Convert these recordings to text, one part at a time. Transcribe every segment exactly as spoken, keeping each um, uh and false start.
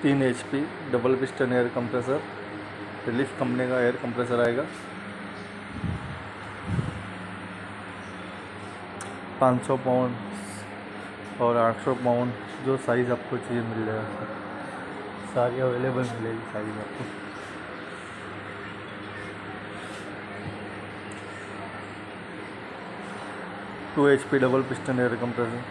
तीन H P double piston air compressor, relief company का air compressor आएगा। पाँच सौ पाउंड और आठ सौ पाउंड जो साइज़ आपको चाहिए मिल जाएगा, सारी अवेलेबल मिलेगी साइज़ आपको। Two H P double piston air compressor,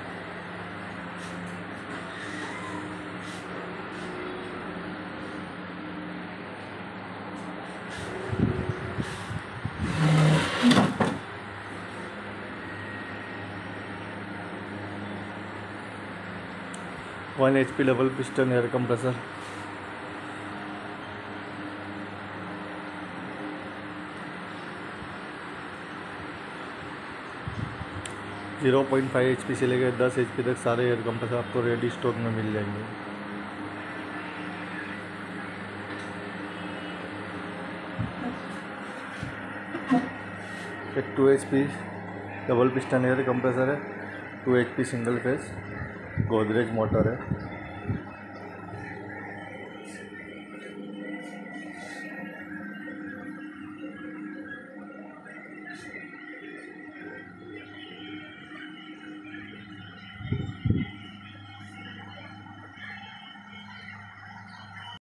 one H P double piston air compressor, zero point five H P से लेकर दस एच पी तक सारे एयर कंप्रेसर आपको रेडी स्टॉक में मिल जाएंगे। एक two H P double piston air compressor है, two H P single phase Godrej motor है।